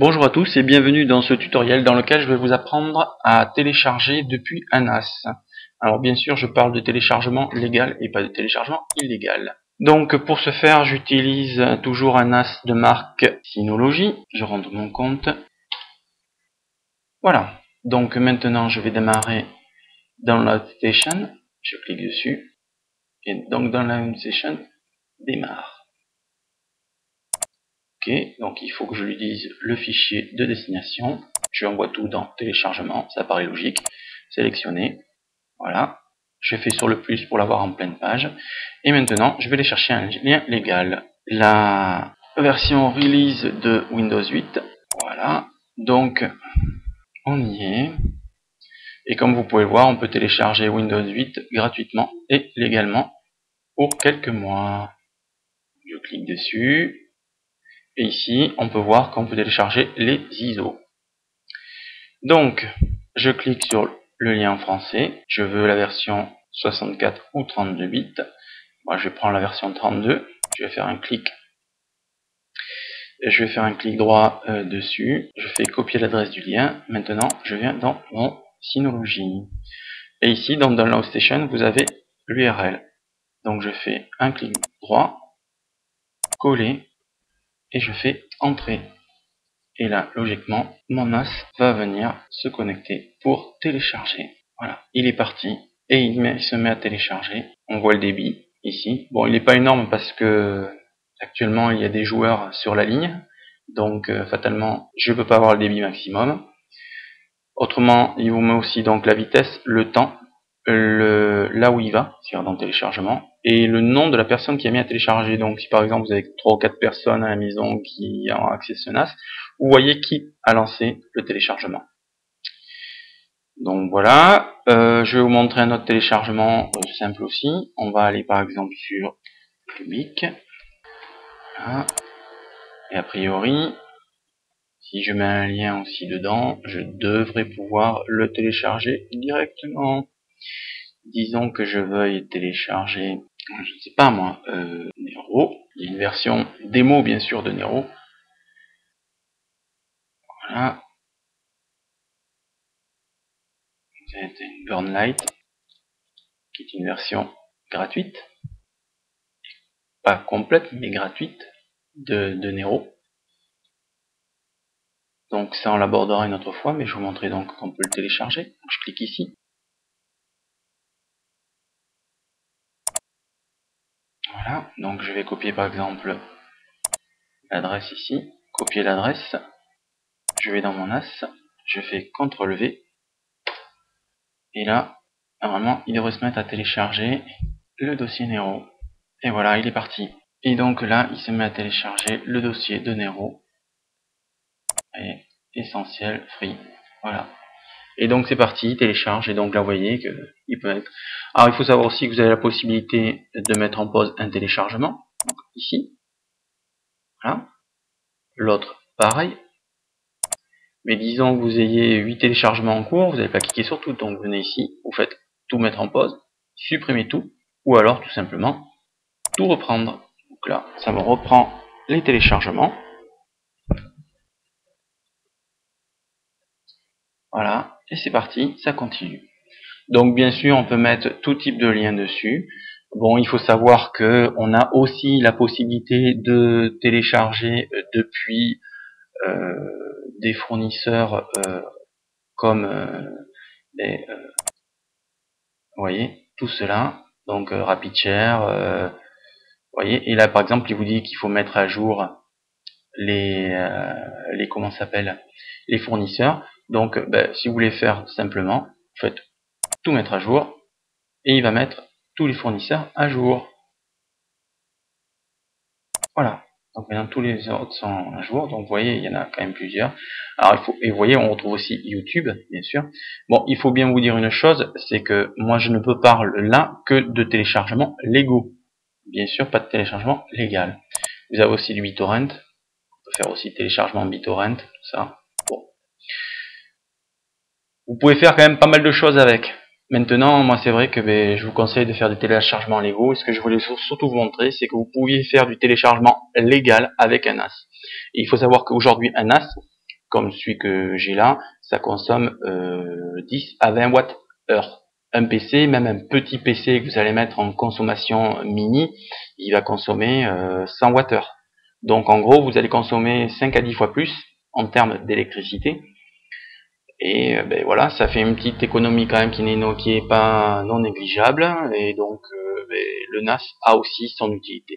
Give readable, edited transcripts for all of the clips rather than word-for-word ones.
Bonjour à tous et bienvenue dans ce tutoriel dans lequel je vais vous apprendre à télécharger depuis un NAS. Alors bien sûr je parle de téléchargement légal et pas de téléchargement illégal. Donc pour ce faire j'utilise toujours un NAS de marque Synology. Je rentre mon compte. Voilà. Donc maintenant je vais démarrer Download Station. Je clique dessus. Et donc Download Station démarre. Ok, donc il faut que je lui dise le fichier de destination. Je envoie tout dans téléchargement, ça paraît logique. Sélectionner, voilà. Je fais sur le plus pour l'avoir en pleine page. Et maintenant, je vais aller chercher un lien légal. La version release de Windows 8, voilà. Donc, on y est. Et comme vous pouvez le voir, on peut télécharger Windows 8 gratuitement et légalement pour quelques mois. Je clique dessus. Et ici, on peut voir qu'on peut télécharger les ISO. Donc, je clique sur le lien en français. Je veux la version 64 ou 32 bits. Moi, je vais prendre la version 32. Je vais faire un clic. Je vais faire un clic droit dessus. Je fais copier l'adresse du lien. Maintenant, je viens dans mon Synology. Et ici, dans Download Station, vous avez l'URL. Donc, je fais un clic droit, coller, et je fais entrer. Et là, logiquement, mon NAS va venir se connecter pour télécharger. Voilà, il est parti et il se met à télécharger. On voit le débit ici. Bon, il n'est pas énorme parce que actuellement il y a des joueurs sur la ligne. Donc fatalement, je ne peux pas avoir le débit maximum. Autrement, il vous met aussi donc la vitesse, le temps, là où il va, c'est-à-dire dans le téléchargement, et le nom de la personne qui a mis à télécharger. Donc si par exemple vous avez 3 ou 4 personnes à la maison qui ont accès à ce NAS, vous voyez qui a lancé le téléchargement. Donc voilà, je vais vous montrer un autre téléchargement simple aussi. On va aller par exemple sur Public. Voilà. Et a priori, si je mets un lien aussi dedans, je devrais pouvoir le télécharger directement. Disons que je veuille télécharger, je ne sais pas moi, Nero. Il y a une version démo bien sûr de Nero. Voilà. C'est une Burnlight, qui est une version gratuite. Pas complète, mais gratuite de Nero. Donc ça on l'abordera une autre fois, mais je vous montrerai donc qu'on peut le télécharger. Donc, je clique ici. Voilà, donc je vais copier par exemple l'adresse ici, copier l'adresse, je vais dans mon NAS, je fais CTRL V, et là, normalement, il devrait se mettre à télécharger le dossier Nero. Et voilà, il est parti. Et donc là, il se met à télécharger le dossier de Nero. Et essentiel, free. Voilà. Et donc c'est parti, il télécharge, et donc là vous voyez qu'il peut être. Alors il faut savoir aussi que vous avez la possibilité de mettre en pause un téléchargement. Donc ici. Voilà. L'autre, pareil. Mais disons que vous ayez 8 téléchargements en cours, vous n'allez pas cliquer sur tout. Donc vous venez ici, vous faites tout mettre en pause, supprimez tout, ou alors tout simplement tout reprendre. Donc là, ça me reprend les téléchargements. Voilà, et c'est parti, ça continue. Donc bien sûr, on peut mettre tout type de lien dessus. Bon, il faut savoir que on a aussi la possibilité de télécharger depuis des fournisseurs comme vous voyez, tout cela. Donc RapidShare, vous voyez. Et là, par exemple, il vous dit qu'il faut mettre à jour les comment s'appelle, les fournisseurs. Donc, si vous voulez faire simplement, vous faites tout mettre à jour et il va mettre tous les fournisseurs à jour. Voilà. Donc maintenant tous les autres sont à jour. Donc vous voyez, il y en a quand même plusieurs. Alors il faut, et vous voyez, on retrouve aussi YouTube, bien sûr. Bon, il faut bien vous dire une chose, c'est que moi je ne peux parler là que de téléchargements légaux. Bien sûr, pas de téléchargement légal. Vous avez aussi du BitTorrent. On peut faire aussi téléchargement BitTorrent, tout ça. Bon. Vous pouvez faire quand même pas mal de choses avec. Maintenant, moi c'est vrai que je vous conseille de faire des téléchargements légaux. Et ce que je voulais surtout vous montrer, c'est que vous pouviez faire du téléchargement légal avec un NAS. Et il faut savoir qu'aujourd'hui, un NAS, comme celui que j'ai là, ça consomme 10 à 20 watts heure. Un PC, même un petit PC que vous allez mettre en consommation mini, il va consommer 100 watts heure. Donc en gros, vous allez consommer 5 à 10 fois plus en termes d'électricité. Et ben voilà, ça fait une petite économie quand même qui n'est pas non négligeable. Et donc ben, le NAS a aussi son utilité.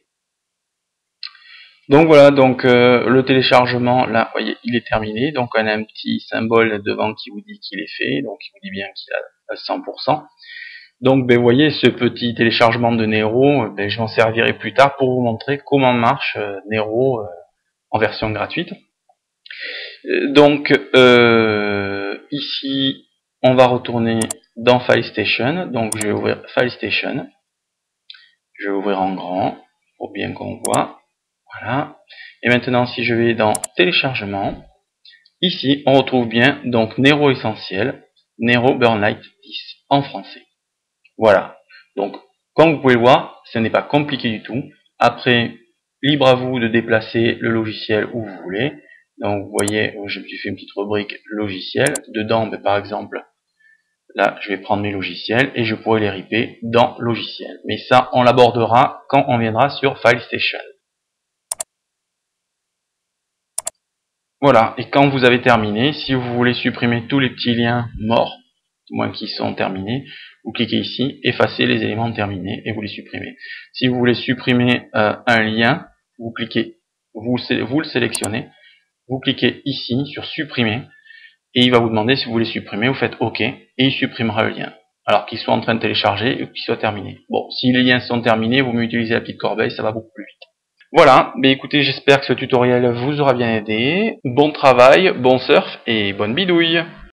Donc voilà, donc le téléchargement, là, vous voyez, il est terminé. Donc on a un petit symbole devant qui vous dit qu'il est fait, donc il vous dit bien qu'il est à 100%. Donc ben, vous voyez, ce petit téléchargement de Nero, ben, je m'en servirai plus tard pour vous montrer comment marche Nero en version gratuite. Donc ici, on va retourner dans FileStation. Donc je vais ouvrir FileStation. Je vais ouvrir en grand pour bien qu'on voit. Voilà. Et maintenant, si je vais dans téléchargement, ici, on retrouve bien donc Nero Essentiel, Nero Burn-Lite 10 en français. Voilà. Donc, comme vous pouvez le voir, ce n'est pas compliqué du tout. Après, libre à vous de déplacer le logiciel où vous voulez. Donc, vous voyez, je me suis fait une petite rubrique logiciel. Dedans, par exemple, là, je vais prendre mes logiciels et je pourrai les ripper dans logiciel. Mais ça, on l'abordera quand on viendra sur FileStation. Voilà, et quand vous avez terminé, si vous voulez supprimer tous les petits liens morts, du moins qui sont terminés, vous cliquez ici, effacer les éléments terminés et vous les supprimez. Si vous voulez supprimer un lien, vous cliquez, vous le sélectionnez, vous cliquez ici sur supprimer et il va vous demander si vous voulez supprimer, vous faites OK et il supprimera le lien. Alors qu'il soit en train de télécharger ou qu'il soit terminé. Bon, si les liens sont terminés, vous mieux utiliser la petite corbeille, ça va beaucoup plus vite. Voilà, mais écoutez, j'espère que ce tutoriel vous aura bien aidé. Bon travail, bon surf et bonne bidouille!